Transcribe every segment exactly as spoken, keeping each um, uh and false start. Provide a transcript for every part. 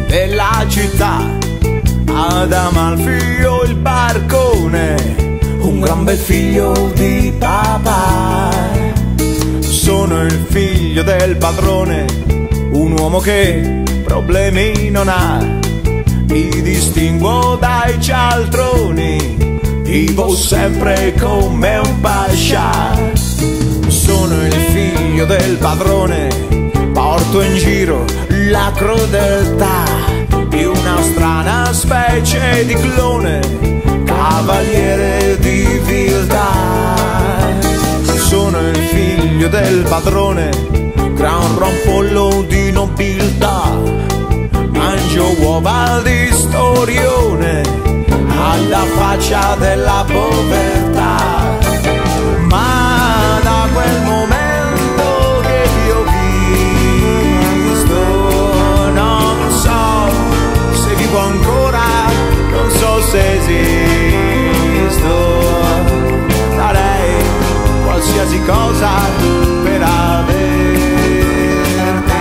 della città, ad Amalfio il barcone, un gran bel figlio di papà. Sono il figlio del padrone, un uomo che problemi non ha, mi distinguo dai cialtroni, vivo sempre come un pascià. Sono il figlio del padrone, porto in giro la crudeltà di una strana specie di clone, cavaliere di viltà. Sono il figlio del padrone, gran rompollo di nobiltà, mangio uova di storione alla faccia della povertà. Ma da quel momento che ti ho visto non so se vivo ancora, non so se esisto. Darei qualsiasi cosa per averti,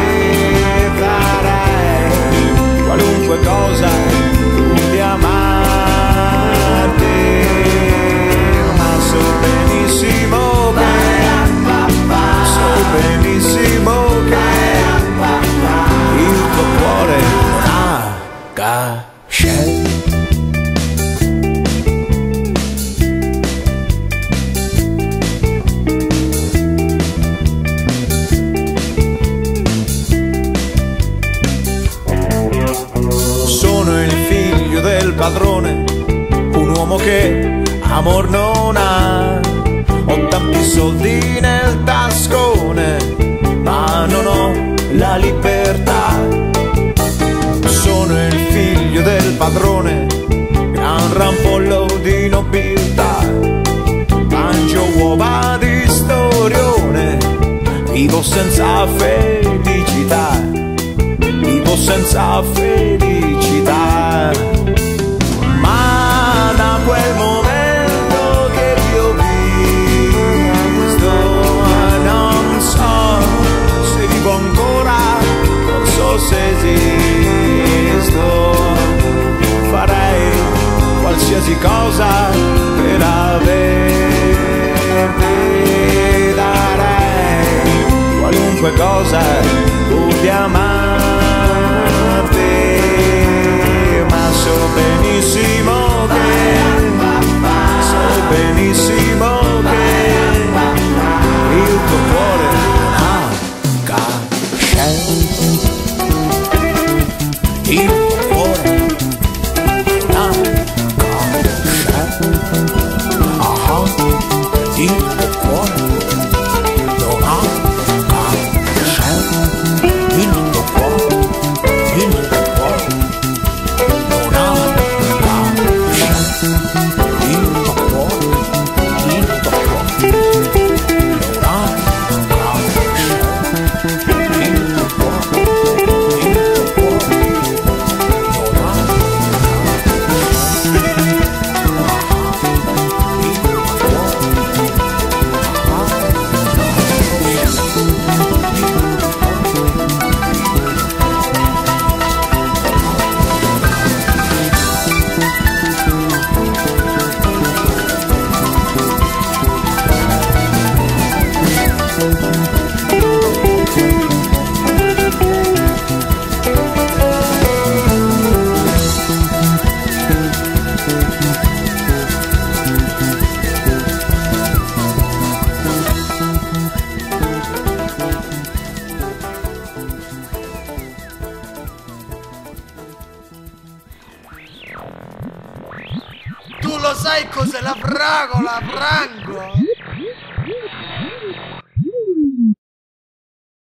farei qualunque cosa pur di amarti, ma so benissimo che, so benissimo che il tuo cuore non ha cascelle. Sono il figlio del padrone, un uomo che amor non ha. Ho tanti soldi nel tascone, ma non ho la libertà. Sono il figlio del padrone, gran rampollo di nobiltà, mangio uova di storione, vivo senza felicità, vivo senza felicità. Ma da quel momento che ti ho visto non so se vivo ancora, non so se esisto. Farei qualsiasi cosa per averti, darei qualunque cosa pur di amarti, ma so benissimo che, so benissimo che il tuo cuore non ha cascelle. Il tuo cuore non ha cascelle. Ah, il tuo cuore non ha cascelle. Il tuo cuore, il tuo cuore non ha cascelle. Il tuo cuore, il tuo cuore non ha cascelle. Il tuo cuore, il tuo cuore non ha Tu lo sai cos'è la fragola, Franco?